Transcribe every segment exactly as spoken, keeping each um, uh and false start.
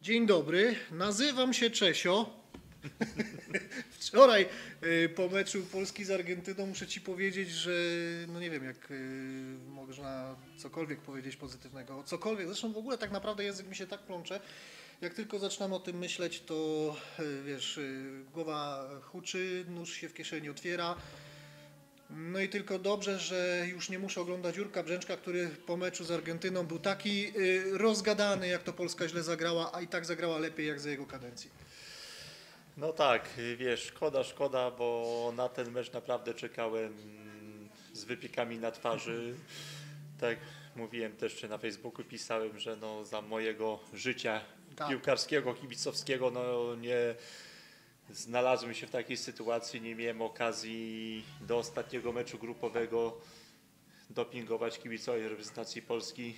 Dzień dobry, nazywam się Czesio. Wczoraj y, po meczu Polski z Argentyną muszę Ci powiedzieć, że no nie wiem jak y, można cokolwiek powiedzieć pozytywnego, cokolwiek, zresztą w ogóle tak naprawdę język mi się tak plącze, jak tylko zaczynam o tym myśleć, to y, wiesz, y, głowa huczy, nóż się w kieszeni otwiera. No i tylko dobrze, że już nie muszę oglądać Jurka Brzęczka, który po meczu z Argentyną był taki y, rozgadany, jak to Polska źle zagrała, a i tak zagrała lepiej jak za jego kadencji. No tak, wiesz, szkoda, szkoda, bo na ten mecz naprawdę czekałem z wypiekami na twarzy. Tak mówiłem też czy na Facebooku, pisałem, że no za mojego życia Tak. piłkarskiego, kibicowskiego, no nie znalazłem się w takiej sytuacji, nie miałem okazji do ostatniego meczu grupowego dopingować kibicowi reprezentacji Polski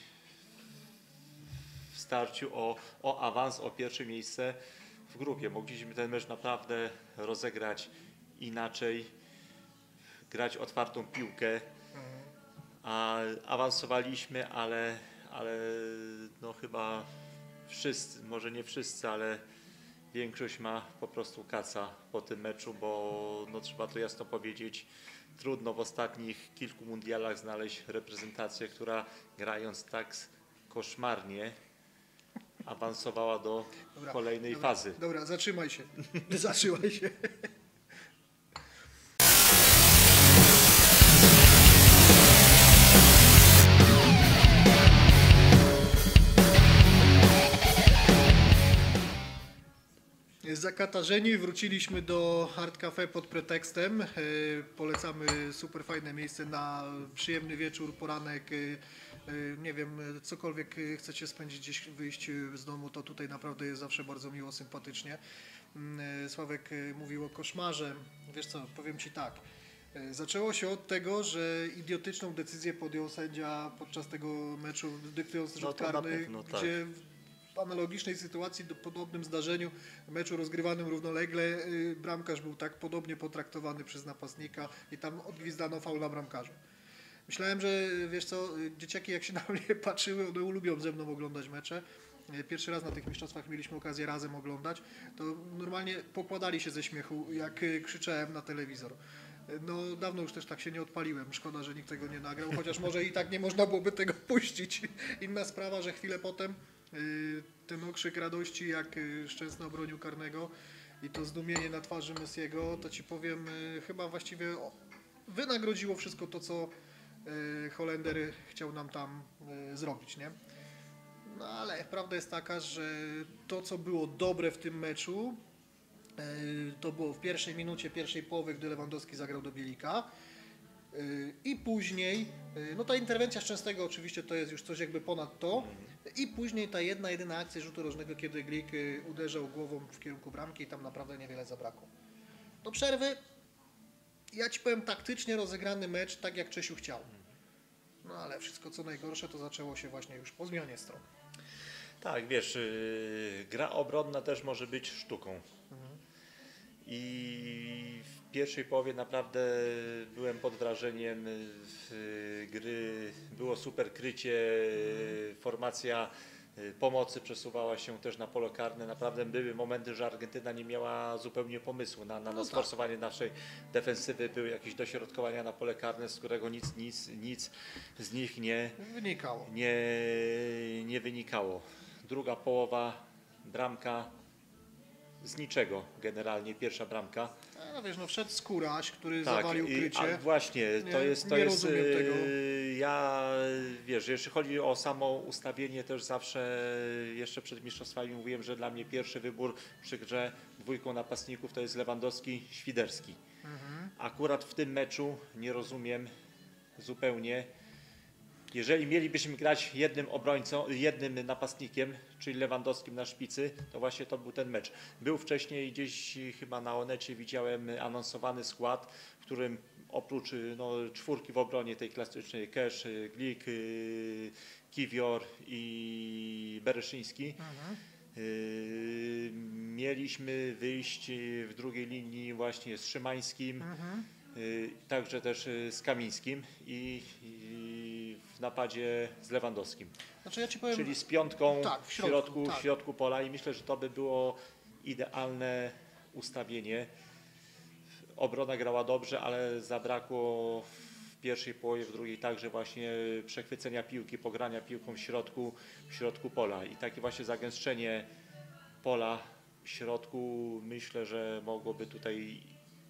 w starciu o, o awans, o pierwsze miejsce w grupie. Mogliśmy ten mecz naprawdę rozegrać inaczej, grać otwartą piłkę, a awansowaliśmy, ale, ale no chyba wszyscy, może nie wszyscy, ale większość ma po prostu kaca po tym meczu, bo no trzeba to jasno powiedzieć, trudno w ostatnich kilku mundialach znaleźć reprezentację, która grając tak koszmarnie awansowała do Dobra, kolejnej dobra, fazy. Dobra, zatrzymaj się. Zatrzymaj się. Zakatarzeni wróciliśmy do Hard Cafe pod pretekstem. E, Polecamy super fajne miejsce na przyjemny wieczór, poranek. e, e, Nie wiem, cokolwiek chcecie spędzić gdzieś, wyjść z domu, to tutaj naprawdę jest zawsze bardzo miło, sympatycznie. Mm, e, Sławek e, mówił o koszmarze. Wiesz co, powiem Ci tak. E, Zaczęło się od tego, że idiotyczną decyzję podjął sędzia podczas tego meczu, dyktując rzut No to na karny, pewno, tak. gdzie w analogicznej sytuacji, do podobnym zdarzeniu, meczu rozgrywanym równolegle, y, bramkarz był tak podobnie potraktowany przez napastnika i tam odgwizdano faul na bramkarzu. Myślałem, że wiesz co, y, dzieciaki jak się na mnie patrzyły, one lubią ze mną oglądać mecze. Y, Pierwszy raz na tych mistrzostwach mieliśmy okazję razem oglądać, to normalnie pokładali się ze śmiechu, jak y, krzyczałem na telewizor. Y, No dawno już też tak się nie odpaliłem, szkoda, że nikt tego nie nagrał, chociaż może i tak nie można byłoby tego puścić. Inna sprawa, że chwilę potem y, ten okrzyk radości, jak y, Szczęsny obronił karnego i to zdumienie na twarzy Messiego, to Ci powiem, y, chyba właściwie o, wynagrodziło wszystko to, co y, Holender chciał nam tam y, zrobić, nie? No ale prawda jest taka, że to, co było dobre w tym meczu, y, to było w pierwszej minucie pierwszej połowy, gdy Lewandowski zagrał do Bielika. Y, I później, y, no ta interwencja Szczęsnego oczywiście to jest już coś jakby ponad to. I później ta jedna, jedyna akcja rzutu rożnego, kiedy Glik y, uderzał głową w kierunku bramki i tam naprawdę niewiele zabrakło. Do przerwy, ja Ci powiem, taktycznie rozegrany mecz, tak jak Czesiu chciał. No ale wszystko co najgorsze to zaczęło się właśnie już po zmianie stron. Tak, wiesz, yy, gra obronna też może być sztuką. I w pierwszej połowie naprawdę byłem pod wrażeniem yy, gry. Było super krycie, yy, formacja yy, pomocy przesuwała się też na pole karne. Naprawdę były momenty, że Argentyna nie miała zupełnie pomysłu na, na, No na tak. sforsowanie naszej defensywy. Były jakieś dośrodkowania na pole karne, z którego nic, nic, nic z nich nie, Wynikało. nie, nie wynikało. Druga połowa, bramka z niczego generalnie, pierwsza bramka. A wiesz, no wszedł Skóraś, który Tak, zawalił i- krycie. a właśnie, to Nie- jest, to nie jest rozumiem tego. yy, ja, wiesz, jeśli chodzi o samo ustawienie, też zawsze jeszcze przed mistrzostwami mówiłem, że dla mnie pierwszy wybór przy grze dwójką napastników to jest Lewandowski, Świderski. Mhm. Akurat w tym meczu nie rozumiem zupełnie. Jeżeli mielibyśmy grać jednym obrońcą, jednym napastnikiem, czyli Lewandowskim na szpicy, to właśnie to był ten mecz. Był wcześniej gdzieś chyba na Onecie widziałem anonsowany skład, w którym oprócz no, czwórki w obronie tej klasycznej, Kesz, Glik, Kiwior i Bereszyński, Mhm. yy, mieliśmy wyjść w drugiej linii właśnie z Szymańskim, Mhm. yy, także też yy, z Kamińskim i, i w napadzie z Lewandowskim. Znaczy ja ci powiem, Czyli z piątką tak, w środku, tak. w środku pola i myślę, że to by było idealne ustawienie. Obrona grała dobrze, ale zabrakło w pierwszej połowie, w drugiej także właśnie przechwycenia piłki, pogrania piłką w środku, w środku pola. I takie właśnie zagęszczenie pola w środku myślę, że mogłoby tutaj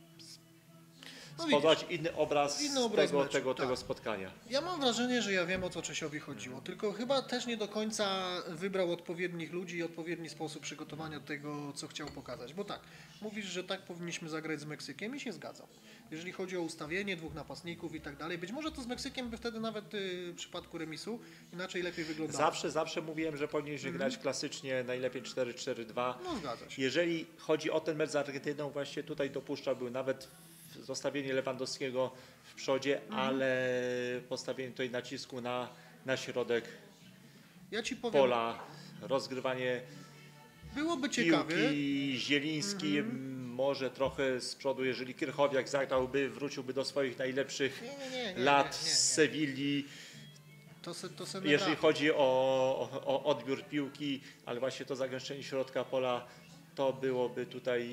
No spodobać inny obraz, inny obraz tego, meczu, tego, tak. tego spotkania. Ja mam wrażenie, że ja wiem, o co Czesiowi chodziło, tylko chyba też nie do końca wybrał odpowiednich ludzi i odpowiedni sposób przygotowania tego, co chciał pokazać. Bo tak, mówisz, że tak powinniśmy zagrać z Meksykiem i się zgadzam. Jeżeli chodzi o ustawienie dwóch napastników i tak dalej, być może to z Meksykiem by wtedy nawet y, w przypadku remisu inaczej lepiej wyglądało. Zawsze, zawsze mówiłem, że powinniśmy Mhm. grać klasycznie, najlepiej cztery cztery dwa. No zgadza się. Jeżeli chodzi o ten mecz z Argentyną, właśnie tutaj dopuszczałbym nawet zostawienie Lewandowskiego w przodzie, Mhm. ale postawienie tutaj nacisku na, na środek Ja ci powiem, pola, rozgrywanie byłoby ciekawie. piłki, Zieliński może trochę z przodu, jeżeli Krychowiak zagrałby, wróciłby do swoich najlepszych Nie, nie, nie, nie, lat nie, nie, nie. z Sewilli. To se, to se Jeżeli nagra- chodzi o, o, o odbiór piłki, ale właśnie to zagęszczenie środka pola, to byłoby tutaj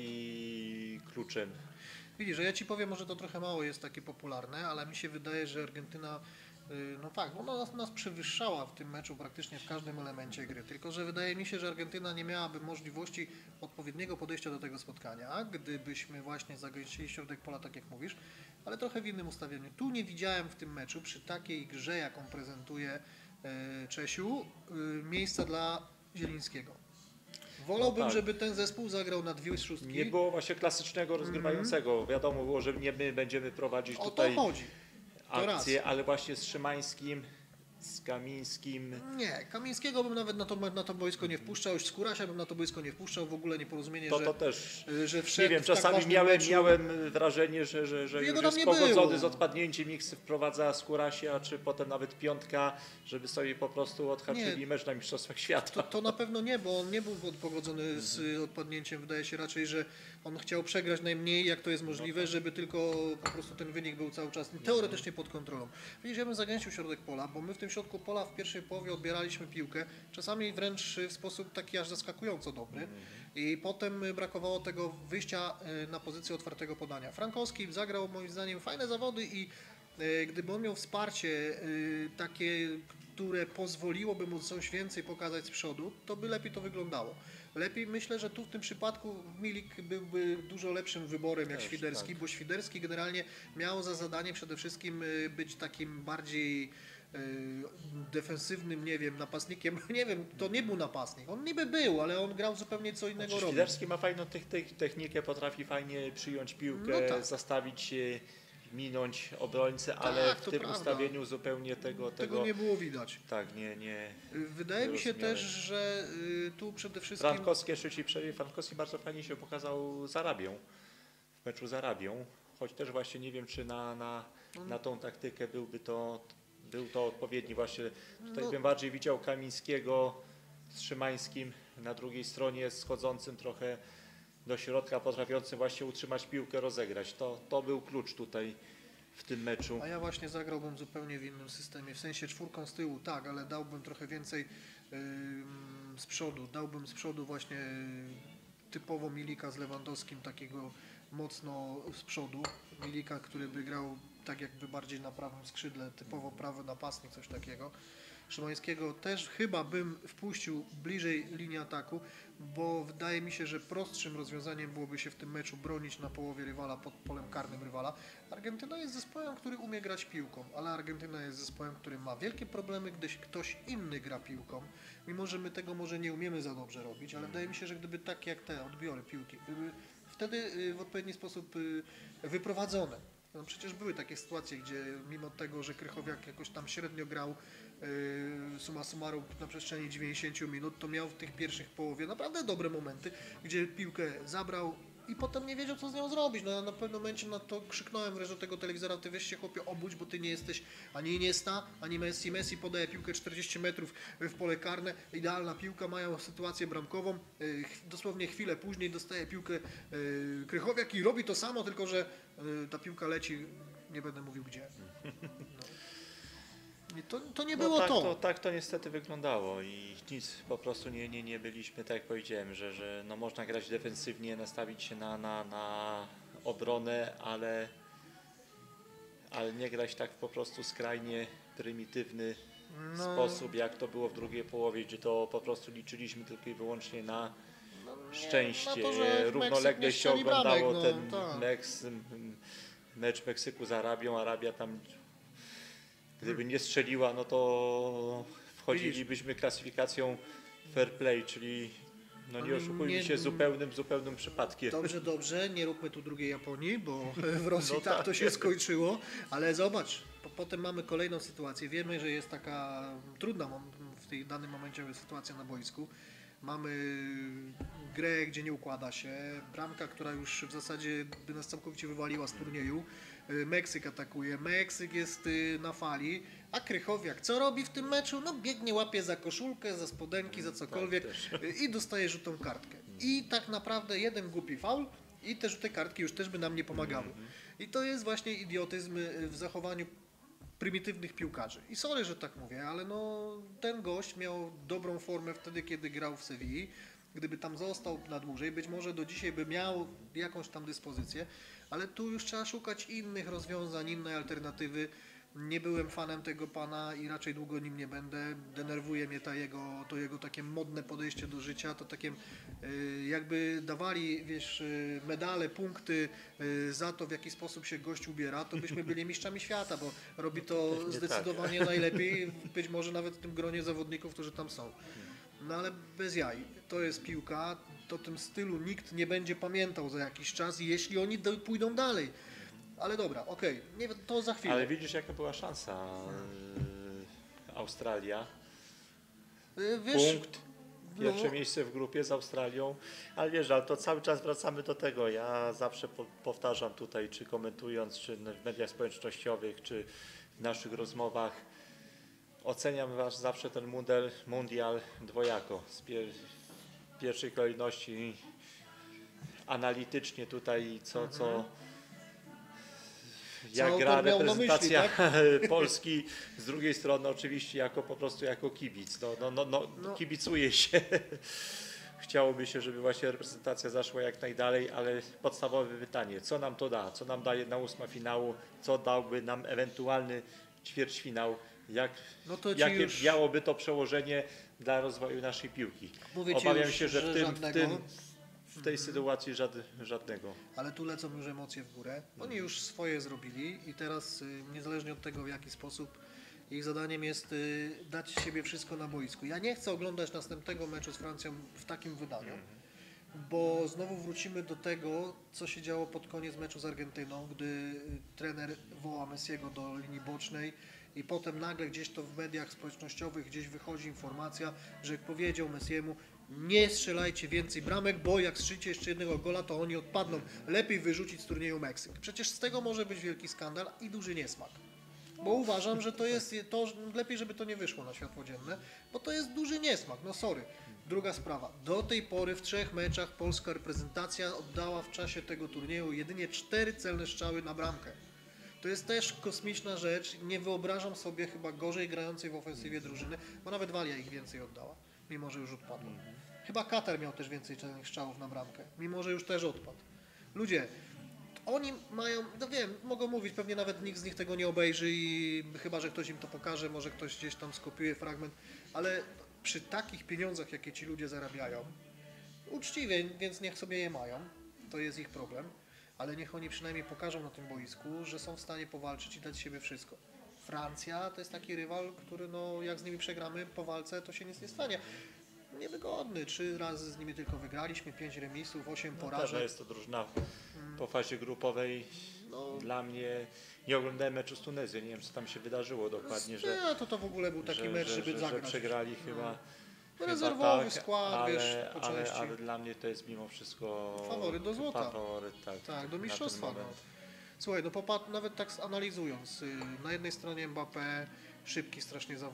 kluczem. Widzisz, że ja ci powiem, może to trochę mało jest takie popularne, ale mi się wydaje, że Argentyna, y, no tak, ona nas, nas przewyższała w tym meczu praktycznie w każdym elemencie gry, tylko że wydaje mi się, że Argentyna nie miałaby możliwości odpowiedniego podejścia do tego spotkania, gdybyśmy właśnie zagęścili środek pola, tak jak mówisz, ale trochę w innym ustawieniu. Tu nie widziałem w tym meczu, przy takiej grze, jaką prezentuje y, Czesiu, y, miejsca dla Zielińskiego. Wolałbym, No tak. żeby ten zespół zagrał na dwie szóstki. Nie było właśnie klasycznego rozgrywającego. Wiadomo było, że nie my będziemy prowadzić O to tutaj chodzi. To raz. akcję, ale właśnie z Szymańskim, z Kamińskim. Nie, Kamińskiego bym nawet na to, na to boisko nie wpuszczał, już Skórasia bym na to boisko nie wpuszczał, w ogóle nieporozumienie, To, że, to też. że Nie wszedł wiem, w tak czasami ważnym miałem, meczu. miałem wrażenie, że, że, że Jego już tam jest nie pogodzony było. z odpadnięciem X, wprowadza Skórasia, czy potem nawet piątka, żeby sobie po prostu odhaczyli Nie. mecz na Mistrzostwach Świata. To, to na pewno nie, bo on nie był pogodzony z odpadnięciem. Wydaje się raczej, że on chciał przegrać najmniej, jak to jest możliwe, żeby tylko po prostu ten wynik był cały czas teoretycznie pod kontrolą. Widzisz, ja bym zagęścił środek pola, bo my w tym środku pola w pierwszej połowie odbieraliśmy piłkę, czasami wręcz w sposób taki aż zaskakująco dobry. I potem brakowało tego wyjścia y, na pozycję otwartego podania. Frankowski zagrał moim zdaniem fajne zawody i y, gdyby on miał wsparcie y, takie, które pozwoliłoby mu coś więcej pokazać z przodu, to by lepiej to wyglądało. Lepiej myślę, że tu w tym przypadku Milik byłby dużo lepszym wyborem jak Też, Świderski, tak. bo Świderski generalnie miał za zadanie przede wszystkim y, być takim bardziej y, defensywnym, nie wiem, napastnikiem. Nie wiem, to nie był napastnik. On niby był, ale on grał zupełnie co innego Znaczy, robił. Świderski ma fajną tych, tych, technikę, potrafi fajnie przyjąć piłkę, No tak. zastawić się, minąć obrońcę, ale Tak, w to tym prawda. ustawieniu zupełnie tego, Tego tego nie było widać. tak, nie, nie. Wydaje mi się rozumiałem. też, że y, tu przede wszystkim... Frankowski, jeszcze ci przerwie, Frankowski bardzo fajnie się pokazał z Arabią, w meczu z Arabią, choć też właśnie nie wiem, czy na, na, na tą taktykę byłby to, był to odpowiedni właśnie, tutaj No. bym bardziej widział Kamińskiego z Szymańskim, na drugiej stronie schodzącym trochę do środka, potrafiącym właśnie utrzymać piłkę, rozegrać. To, to był klucz tutaj w tym meczu. A ja właśnie zagrałbym zupełnie w innym systemie, w sensie czwórką z tyłu, tak, ale dałbym trochę więcej ym, z przodu, dałbym z przodu właśnie y, typowo Milika z Lewandowskim, takiego mocno z przodu, Milika, który by grał tak jakby bardziej na prawym skrzydle, typowo prawy napastnik, coś takiego. Szymańskiego też chyba bym wpuścił bliżej linii ataku, bo wydaje mi się, że prostszym rozwiązaniem byłoby się w tym meczu bronić na połowie rywala, pod polem karnym rywala. Argentyna jest zespołem, który umie grać piłką, ale Argentyna jest zespołem, który ma wielkie problemy, gdy ktoś inny gra piłką, mimo że my tego może nie umiemy za dobrze robić, ale wydaje mi się, że gdyby tak jak te odbiory piłki były wtedy y, w odpowiedni sposób y, wyprowadzone. No przecież były takie sytuacje, gdzie mimo tego, że Krychowiak jakoś tam średnio grał yy, summa summarum na przestrzeni dziewięćdziesięciu minut, to miał w tych pierwszych połowie naprawdę dobre momenty, gdzie piłkę zabrał i potem nie wiedział, co z nią zrobić. No, ja na pewnym momencie na to krzyknąłem wręcz do tego telewizora, ty weź się chłopie obudź, bo ty nie jesteś ani Iniesta, ani Messi. Messi podaje piłkę czterdzieści metrów w pole karne, idealna piłka, mają sytuację bramkową, yy, dosłownie chwilę później dostaje piłkę yy, Krychowiak i robi to samo, tylko że yy, ta piłka leci, nie będę mówił gdzie. No. I to, to nie No było tak, to. to. Tak to niestety wyglądało i nic, po prostu nie, nie, nie byliśmy, tak jak powiedziałem, że, że no można grać defensywnie, nastawić się na, na, na obronę, ale, ale nie grać tak po prostu skrajnie prymitywny No, sposób, jak to było w drugiej połowie, gdzie to po prostu liczyliśmy tylko i wyłącznie na no nie, szczęście. na to, że Meksyk Równolegle nie się strzeli oglądało bramek, ten no, tak. Meks, m, mecz Meksyku z Arabią. Arabia tam, gdyby nie strzeliła, no to wchodzilibyśmy klasyfikacją fair play, czyli no nie oszukujmy Nie- się, zupełnym, zupełnym przypadkiem. Dobrze, dobrze, nie róbmy tu drugiej Japonii, bo w Rosji No tak tak. to się skończyło, ale zobacz, po, potem mamy kolejną sytuację. Wiemy, że jest taka trudna mom- w tej danym momencie sytuacja na boisku. Mamy grę, gdzie nie układa się, bramka, która już w zasadzie by nas całkowicie wywaliła z turnieju. Y, Meksyk atakuje, Meksyk jest y, na fali, a Krychowiak co robi w tym meczu? No biegnie, łapie za koszulkę, za spodenki, za cokolwiek Tak, y, i dostaje rzutą kartkę. I tak naprawdę jeden głupi faul i te żółte kartki już też by nam nie pomagały. I to jest właśnie idiotyzm y, w zachowaniu prymitywnych piłkarzy. I sorry, że tak mówię, ale no ten gość miał dobrą formę wtedy, kiedy grał w Sewilli. Gdyby tam został na dłużej, być może do dzisiaj by miał jakąś tam dyspozycję, ale tu już trzeba szukać innych rozwiązań, innej alternatywy. Nie byłem fanem tego pana i raczej długo nim nie będę. Denerwuje mnie ta jego, to jego takie modne podejście do życia, to takie y, jakby dawali, wiesz, y, medale, punkty y, za to, w jaki sposób się gość ubiera, to byśmy byli mistrzami świata, bo robi to Pewnie zdecydowanie najlepiej, być może nawet w tym gronie zawodników, którzy tam są. No ale bez jaj. To jest piłka, to tym stylu nikt nie będzie pamiętał za jakiś czas, jeśli oni do, pójdą dalej. Ale dobra, okej, nie to za chwilę. Ale widzisz, jaka była szansa. Yy, Australia. Y, Wiesz, Punkt. Pierwsze no, miejsce w grupie z Australią, ale wiesz, ale to cały czas wracamy do tego. Ja zawsze po, powtarzam tutaj, czy komentując, czy w mediach społecznościowych, czy w naszych rozmowach, oceniam was zawsze ten mundial, mundial dwojako. Z pier, w pierwszej kolejności analitycznie tutaj, co, co jak Co gra autor miał na myśli, reprezentacja tak? Polski, z drugiej strony oczywiście jako po prostu jako kibic. No, no, no, no, No. kibicuje się. Chciałoby się, żeby właśnie reprezentacja zaszła jak najdalej, ale podstawowe pytanie, co nam to da? Co nam daje na ósma finału? Co dałby nam ewentualny ćwierćfinał? Jak, No to ci jakie już- miałoby to przełożenie dla rozwoju naszej piłki? Mówię ci Obawiam już, się, że w, że tym, w, żadnego. tym, w tej sytuacji żad, żadnego. Ale tu lecą już emocje w górę. Oni już swoje zrobili i teraz y, niezależnie od tego, w jaki sposób, ich zadaniem jest y, dać z siebie wszystko na boisku. Ja nie chcę oglądać następnego meczu z Francją w takim wydaniu, bo znowu wrócimy do tego, co się działo pod koniec meczu z Argentyną, gdy y, trener woła Messiego do linii bocznej i potem nagle gdzieś to w mediach społecznościowych gdzieś wychodzi informacja, że powiedział Messiemu: nie strzelajcie więcej bramek, bo jak strzelicie jeszcze jednego gola, to oni odpadną. Lepiej wyrzucić z turnieju Meksyk. Przecież z tego może być wielki skandal i duży niesmak. Bo uważam, że to jest to, lepiej, żeby to nie wyszło na światło dzienne, bo to jest duży niesmak. No sorry. Druga sprawa. Do tej pory w trzech meczach polska reprezentacja oddała w czasie tego turnieju jedynie cztery celne strzały na bramkę. To jest też kosmiczna rzecz. Nie wyobrażam sobie chyba gorzej grającej w ofensywie drużyny, bo nawet Walia ich więcej oddała, mimo że już odpadła. Chyba Katar miał też więcej celnych strzałów na bramkę, mimo że już też odpadł. Ludzie, oni mają, no wiem, mogą mówić, pewnie nawet nikt z nich tego nie obejrzy i chyba, że ktoś im to pokaże, może ktoś gdzieś tam skopiuje fragment, ale przy takich pieniądzach, jakie ci ludzie zarabiają, uczciwie, więc niech sobie je mają, to jest ich problem, ale niech oni przynajmniej pokażą na tym boisku, że są w stanie powalczyć i dać z siebie wszystko. Francja to jest taki rywal, który no, jak z nimi przegramy po walce, to się nic nie stanie. Niewygodny, trzy razy z nimi tylko wygraliśmy, pięć remisów, osiem No, porażek. też jest to drużyna po fazie grupowej. No, Dla mnie, nie oglądałem meczu z Tunezją, nie wiem co tam się wydarzyło dokładnie, że, nie, to to w ogóle był taki że, mecz, że, żeby że, że zagrać. przegrali chyba. chyba Rezerwowy tak, skład, ale, wiesz, po ale, części. ale dla mnie to jest mimo wszystko Faworyt do złota. Faworyt, tak, Tak, do na ten mistrzostwa. No. moment. Słuchaj, no popatrz, nawet tak analizując, y, na jednej stronie Mbappé, szybki strasznie zawodnik.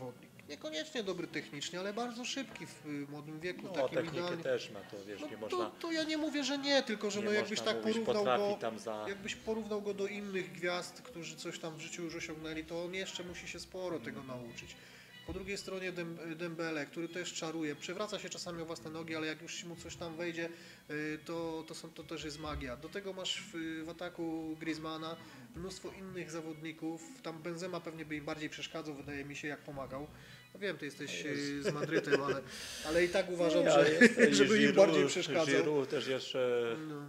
niekoniecznie dobry technicznie, ale bardzo szybki w y, młodym wieku. No, takim technikę idealnie. też ma, to wiesz, No, nie to, można... to ja nie mówię, że nie, tylko że nie no jakbyś można tak mówić, porównał potrafi go, tam za... jakbyś porównał go do innych gwiazd, którzy coś tam w życiu już osiągnęli, to on jeszcze musi się sporo tego nauczyć. Po drugiej stronie Dem- Dembele, który też czaruje, przewraca się czasami o własne nogi, ale jak już mu coś tam wejdzie, y, to, to, są, to też jest magia. Do tego masz w, w ataku Griezmana mnóstwo innych zawodników, tam Benzema pewnie by im bardziej przeszkadzał, wydaje mi się, jak pomagał. No wiem, ty jesteś y, z Madrytem, ale, ale i tak uważam, Nie, że, ale jest- i żeby im Giroud- bardziej przeszkadzał. Giroud też jeszcze... No.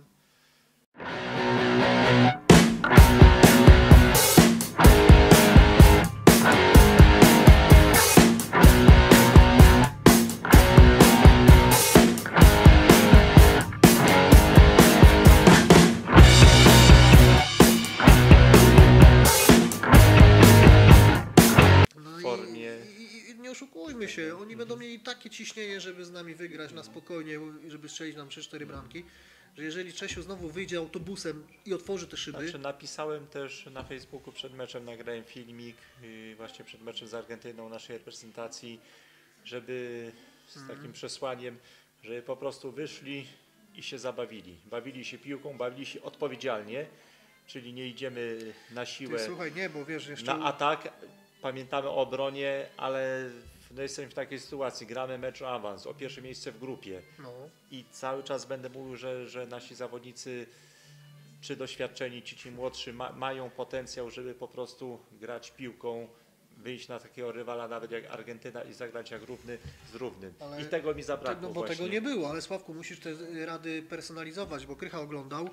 No i- formie. I, i nie oszukujmy się, oni będą mieli takie ciśnienie, żeby z nami wygrać na spokojnie, żeby strzelić nam trzy cztery bramki, że jeżeli Czesiu znowu wyjdzie autobusem i otworzy te szyby, Znaczy napisałem też na Facebooku przed meczem, nagrałem filmik yy, właśnie przed meczem z Argentyną naszej reprezentacji, żeby z Mhm. takim przesłaniem, żeby po prostu wyszli i się zabawili. Bawili się piłką, bawili się odpowiedzialnie, czyli nie idziemy na siłę, ty, słuchaj, nie, bo wiesz, jeszcze... na atak, pamiętamy o obronie, ale no jesteśmy w takiej sytuacji, gramy mecz o awans, o pierwsze miejsce w grupie. No, I cały czas będę mówił, że, że nasi zawodnicy, czy doświadczeni, czy ci młodszy, ma, mają potencjał, żeby po prostu grać piłką, wyjść na takiego rywala, nawet jak Argentyna i zagrać jak równy z równym. Ale I tego mi zabrakło no bo właśnie. tego nie było, ale Sławku, musisz te rady personalizować, bo Krycha oglądał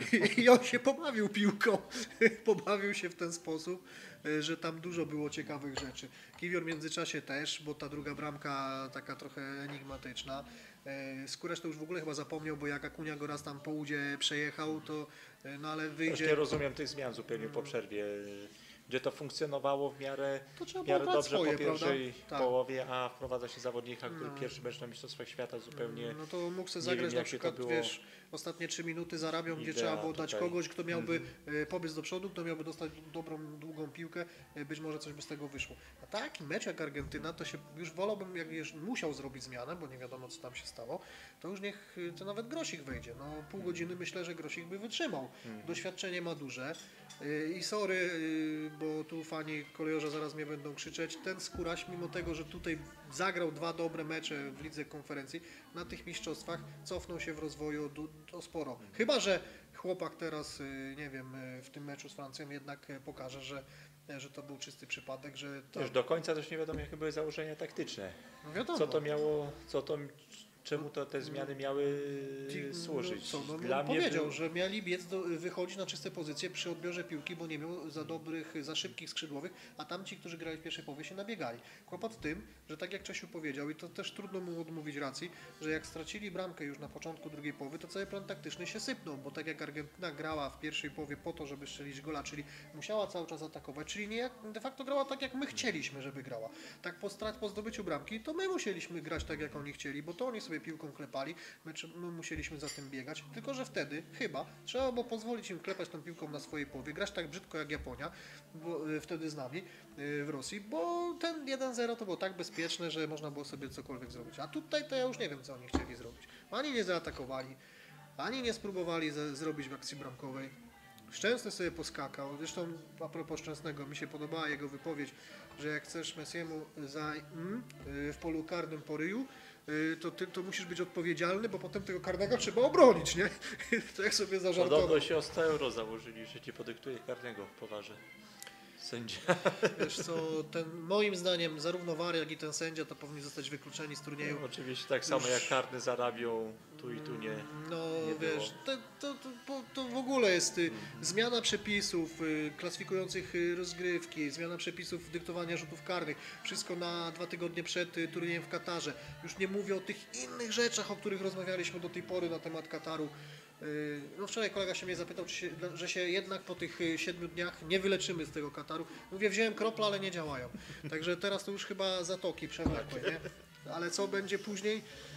i on się pobawił piłką, pobawił się w ten sposób, że tam dużo było ciekawych rzeczy. Kiwior w międzyczasie też, bo ta druga bramka taka trochę enigmatyczna. E, Skóraś to już w ogóle chyba zapomniał, bo jak Akunia go raz tam po udzie przejechał, to e, no ale Też wyjdzie... nie rozumiem tych zmian zupełnie po przerwie, gdzie to funkcjonowało w miarę, To trzeba w miarę było brać dobrze swoje, po pierwszej prawda? Tak. połowie, a wprowadza się zawodnika, który No. pierwszy mecz na Mistrzostwach Świata zupełnie... No to mógł sobie nie zagrać wiem, na jakie to przykład, było wiesz, ostatnie trzy minuty za Arabią, gdzie idea trzeba było dać tutaj. kogoś, kto miałby e, pobiec do przodu, kto miałby dostać dobrą, długą piłkę, e, być może coś by z tego wyszło. A taki mecz jak Argentyna, to się już wolałbym, jak już musiał zrobić zmianę, bo nie wiadomo co tam się stało, to już niech e, to nawet Grosik wejdzie. No pół godziny myślę, że Grosik by wytrzymał. Doświadczenie ma duże. E, I sorry, e, bo tu fani kolejorza zaraz mnie będą krzyczeć, ten Skóraś, mimo tego, że tutaj zagrał dwa dobre mecze w lidze konferencji, na tych mistrzostwach cofnął się w rozwoju do, do sporo. Chyba że chłopak teraz, y, nie wiem, y, w tym meczu z Francją jednak y, pokaże, że, że to był czysty przypadek, że to, Już do końca też nie wiadomo, jakie były założenia taktyczne. no wiadomo. Co to miało, co to, czemu to te zmiany miały Ci- służyć? No, co, no, Dla on mnie powiedział, był- że mieli biec do, wychodzić na czyste pozycje przy odbiorze piłki, bo nie miał za dobrych, za szybkich skrzydłowych, a tamci, którzy grali w pierwszej połowie, się nabiegali. Kłopot w tym, że tak jak Czesiu powiedział, i to też trudno mu odmówić racji, że jak stracili bramkę już na początku drugiej połowy, to cały plan taktyczny się sypnął, bo tak jak Argentyna grała w pierwszej połowie po to, żeby strzelić gola, czyli musiała cały czas atakować, czyli nie jak, de facto grała tak, jak my chcieliśmy, żeby grała. Tak po, strat, po zdobyciu bramki, to my musieliśmy grać tak, jak oni chcieli, bo to oni sobie piłką klepali, my, czy- my musieliśmy za tym biegać, tylko że wtedy chyba trzeba było pozwolić im klepać tą piłką na swojej połowie, grać tak brzydko jak Japonia, bo, y, wtedy z nami y, w Rosji, bo ten jeden zero to było tak bezpieczne, że można było sobie cokolwiek zrobić. A tutaj to ja już nie wiem, co oni chcieli zrobić. Ani nie zaatakowali, ani nie spróbowali ze, zrobić w akcji bramkowej. Szczęsny sobie poskakał. Zresztą a propos Szczęsnego, mi się podobała jego wypowiedź, że jak chcesz Messiemu za mm, y, w polu karnym po ryju, y, to ty to musisz być odpowiedzialny, bo potem tego karnego trzeba obronić, nie? To jak sobie zażartował. Podobno się o sto euro założyli, że ci podyktuje karnego w powarze. Sędzia. Wiesz co, ten, moim zdaniem zarówno War, jak i ten sędzia to powinni zostać wykluczeni z turnieju. No, oczywiście tak samo jak karny zarabią, tu i tu nie. No nie wiesz, było. to, to, to, to, to w ogóle jest y, zmiana przepisów y, klasyfikujących y, rozgrywki, zmiana przepisów dyktowania rzutów karnych, wszystko na dwa tygodnie przed y, turniejem w Katarze. Już nie mówię o tych innych rzeczach, o których rozmawialiśmy do tej pory na temat Kataru. Y, No wczoraj kolega się mnie zapytał, czy się, że się jednak po tych y, siedmiu dniach nie wyleczymy z tego Kataru. Mówię, wziąłem krople, ale nie działają. Także teraz to już chyba zatoki przewlekłe, nie? Ale co będzie później?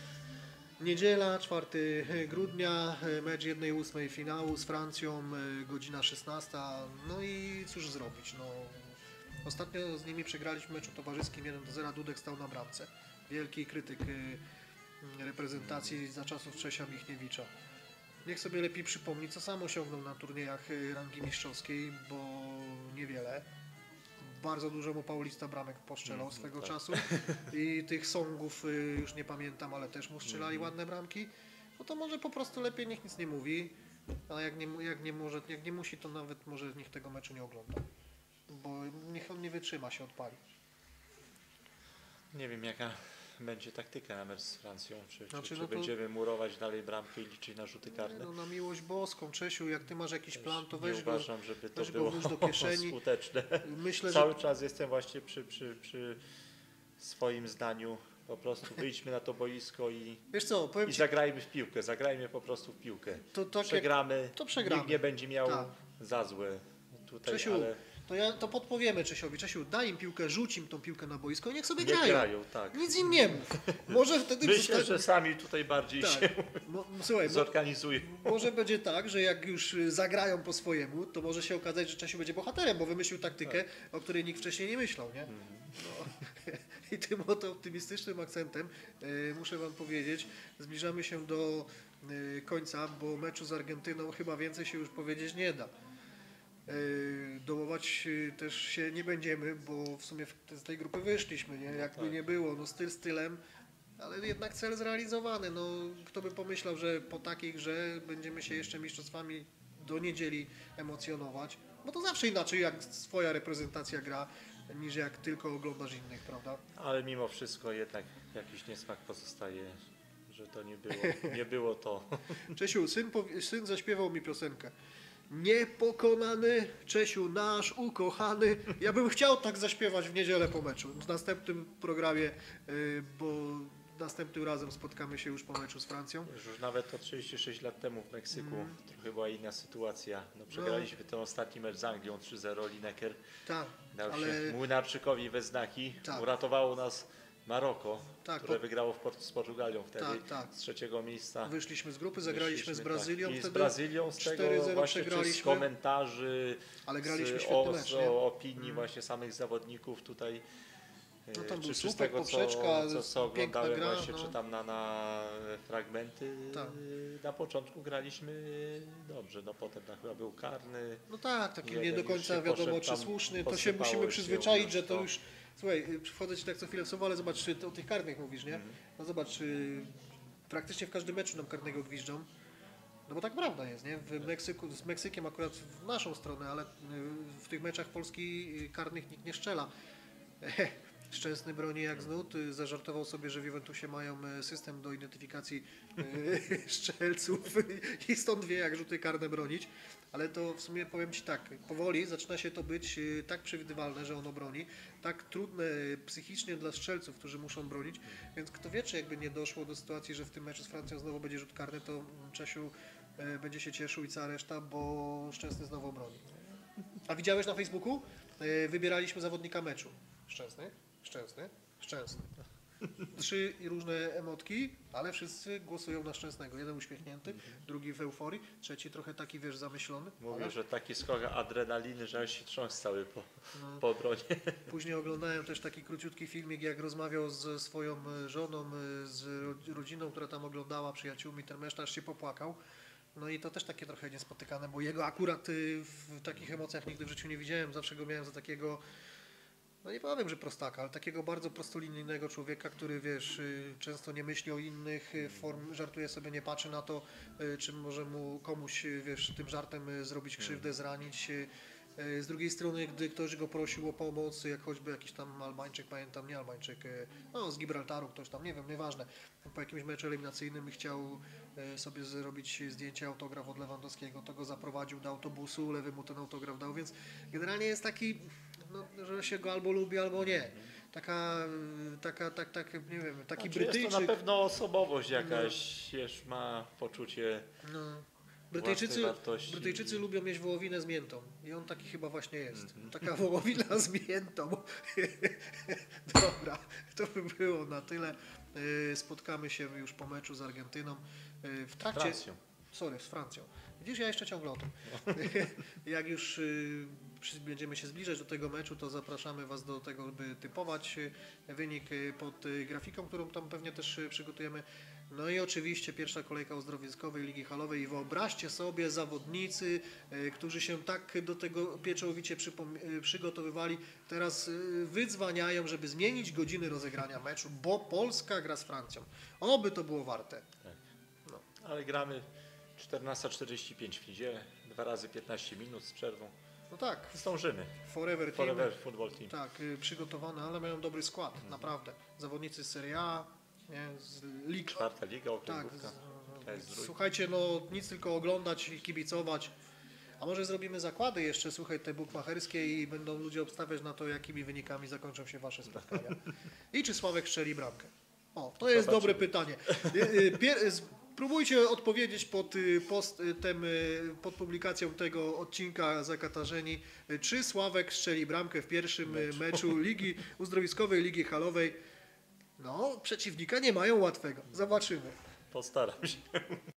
Niedziela, czwartego grudnia, mecz jednej ósmej finału z Francją, godzina szesnasta. No i cóż zrobić? No, Ostatnio z nimi przegraliśmy w meczu towarzyskim jeden do zera, Dudek stał na bramce. Wielki krytyk y, reprezentacji za czasów Czesia Michniewicza. Niech sobie lepiej przypomni, co sam osiągnął na turniejach y, rangi mistrzowskiej, bo niewiele. Bardzo dużo mu Paulista bramek postrzelał Mm, swego tak. czasu i tych songów y, już nie pamiętam, ale też mu strzelali ładne bramki. No to może po prostu lepiej niech nic nie mówi, a jak nie, jak nie, może, jak nie musi, to nawet może niech tego meczu nie ogląda, bo niech on nie wytrzyma, się odpali. Nie wiem, jaka będzie taktyka na mecz z Francją. Czy, Znaczy, czy, czy no to- będziemy murować dalej bramkę i liczyć na rzuty karne? No, na miłość boską, Czesiu, jak ty masz jakiś plan, to nie weź go. uważam, żeby to weź go było włóż do kieszeni. skuteczne. Myślę, Cały że czas jestem właśnie przy, przy, przy swoim zdaniu. Po prostu wyjdźmy na to boisko i, wiesz co, powiem i ci, zagrajmy w piłkę. Zagrajmy po prostu w piłkę. to tak jak, Przegramy, to przegramy. nikt nie będzie miał Tak. za złe tutaj, Czesiu, ale to, ja, to podpowiemy Czesiowi. Czesiu, daj im piłkę, rzuć im tą piłkę na boisko i niech sobie nie grają. grają. Tak. Nic im nie mów. Może wtedy Myślę, zostanie- że sami tutaj bardziej tak. się Mo, słuchaj, mo, zorganizują. może będzie tak, że jak już y, zagrają po swojemu, to może się okazać, że Czesiu będzie bohaterem, bo wymyślił taktykę, o której nikt wcześniej nie myślał, nie? No. I tym oto optymistycznym akcentem y, muszę wam powiedzieć, zbliżamy się do y, końca, bo meczu z Argentyną chyba więcej się już powiedzieć nie da. Y, Dołować y, też się nie będziemy, bo w sumie w- z tej grupy wyszliśmy, nie? Jakby tak. nie było, no styl stylem, ale jednak cel zrealizowany. No, kto by pomyślał, że po takiej grze będziemy się jeszcze mistrzostwami do niedzieli emocjonować, bo to zawsze inaczej jak swoja reprezentacja gra, niż jak tylko oglądasz innych, prawda? Ale mimo wszystko jednak jakiś niesmak pozostaje, że to nie było, nie było to. Czesiu, syn, powie- syn zaśpiewał mi piosenkę. Niepokonany, Czesiu, nasz ukochany. Ja bym chciał tak zaśpiewać w niedzielę po meczu, w następnym programie, y, bo następnym razem spotkamy się już po meczu z Francją. Już nawet to trzydzieści sześć lat temu w Meksyku Mm. trochę była inna sytuacja. No, przegraliśmy ten ostatni mecz z Anglią trzy zero. Lineker Tak, dał ale się Młynarczykowi we znaki. Tak. Uratowało nas Maroko, Tak, które po- wygrało w Port- z Portugalią wtedy Tak, tak. z trzeciego miejsca. wyszliśmy z grupy, zagraliśmy z Wyszliśmy, Brazylią tak. I wtedy, z Brazylią, z tego cztery zero właśnie czy z przegraliśmy. komentarzy, ale graliśmy z, świetny o, mecz, z nie? opinii Mm. właśnie samych zawodników tutaj. No tam e, był czy, czy z słupek, tego, co, poprzeczka, co, co piękna oglądałem gra, właśnie, no. czy tam na, na fragmenty, Tak. na początku graliśmy dobrze, no potem tam chyba był karny. No tak, taki Jeden nie do już końca się wiadomo, poszedł czy tam, słuszny, to się posypało musimy się przyzwyczaić, już że to to. już... Słuchaj, y, wchodzę ci tak co chwilę w słowo, ale zobacz, czy ty o tych karnych mówisz, nie? Mhm. No zobacz, y, praktycznie w każdym meczu nam karnego gwiżdżą. No bo tak prawda jest, nie? W Meksyku, z Meksykiem akurat w naszą stronę, ale y, w tych meczach Polski y, karnych nikt nie strzela. Szczęsny broni jak z nut. y, Zażartował sobie, że w Juventusie mają y, system do identyfikacji y, strzelców i stąd wie, jak rzuty karne bronić. Ale to w sumie powiem ci tak, powoli zaczyna się to być y, tak przewidywalne, że ono broni, tak trudne y, psychicznie dla strzelców, którzy muszą bronić, więc kto wie, czy jakby nie doszło do sytuacji, że w tym meczu z Francją znowu będzie rzut karny, to mm, Czesiu y, będzie się cieszył i cała reszta, bo Szczęsny znowu broni. A widziałeś na Facebooku? Y, Wybieraliśmy zawodnika meczu. Szczęsny, Szczęsny, Szczęsny. Trzy różne emotki, ale wszyscy głosują na Szczęsnego. Jeden uśmiechnięty, drugi w euforii, trzeci trochę taki, wiesz, zamyślony. Mówię, ale że taki skok adrenaliny, że aż się trząsł cały po, no, po obronie. później oglądałem też taki króciutki filmik, jak rozmawiał ze swoją e, żoną, e, z ro- rodziną, która tam oglądała, przyjaciółmi, ten mecz, aż się popłakał. No i to też takie trochę niespotykane, bo jego akurat y, w takich emocjach nigdy w życiu nie widziałem. Zawsze go miałem za takiego, no nie powiem, że prostaka, ale takiego bardzo prostolinijnego człowieka, który, wiesz, y, często nie myśli o innych, y, form, żartuje sobie, nie patrzy na to, y, czy może mu komuś, y, wiesz, tym żartem y, zrobić krzywdę, zranić. y, y, Z drugiej strony, gdy ktoś go prosił o pomoc, jak choćby jakiś tam Albańczyk, pamiętam, nie Albańczyk, y, no z Gibraltaru ktoś tam, nie wiem, nieważne, po jakimś meczu eliminacyjnym chciał y, sobie zrobić zdjęcie, autograf od Lewandowskiego, to go zaprowadził do autobusu, lewy mu ten autograf dał, więc generalnie jest taki, no, że się go albo lubi, albo nie. Taka, y, taka, tak, tak, nie wiem, taki Znaczy jest to Brytyjczyk. na pewno osobowość jakaś, wiesz, ma poczucie No. Brytyjczycy, wartości. Brytyjczycy lubią mieć wołowinę z miętą i on taki chyba właśnie jest. Taka wołowina z miętą. Dobra, to by było na tyle. Y, Spotkamy się już po meczu z Argentyną. Y, W trakcie, Francją. sorry, z Francją. Widzisz, ja jeszcze ciągle o tym. Jak już y, przy- będziemy się zbliżać do tego meczu, to zapraszamy Was do tego, by typować y, wynik y, pod y, grafiką, którą tam pewnie też y, przygotujemy. No i oczywiście pierwsza kolejka uzdrowiskowej Ligi Halowej i wyobraźcie sobie zawodnicy, y, którzy się tak do tego pieczołowicie przypom- y, przygotowywali, teraz y, wydzwaniają, żeby zmienić godziny rozegrania meczu, bo Polska gra z Francją. Oby to było warte. No. Ale gramy czternasta czterdzieści pięć w niedzielę, dwa razy piętnaście minut z przerwą. No tak, Zdążymy. Forever Team. Forever Football Team. Tak, y, przygotowane, ale mają dobry skład, naprawdę. Zawodnicy z Serie A, nie, z lig. Czwarta liga, Tak, okręgówka. To jest z, drugi. słuchajcie, no nic tylko oglądać i kibicować. A może zrobimy zakłady jeszcze, słuchaj, te bukmacherskie i będą ludzie obstawiać na to, jakimi wynikami zakończą się wasze spotkania. I czy Sławek strzeli bramkę? O, to jest Zobaczymy. dobre pytanie. Y, y, pier- z- Spróbujcie odpowiedzieć pod y, postem, y, pod publikacją tego odcinka Zakatarzeni, y, czy Sławek strzeli bramkę w pierwszym y, meczu Ligi Uzdrowiskowej, Ligi Halowej. No, przeciwnika nie mają łatwego. Zobaczymy. Postaram się.